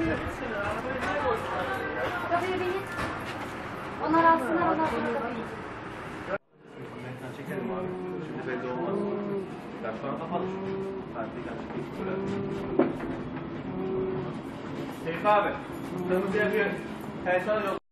Kapıyı bir git. Onlar alsınlar, onlar sonra kapıyı. Çekelim abi. Şimdi belli olmaz. Ya sonra kapalı. Seyfi abi. Kırmızıya bir personel yok.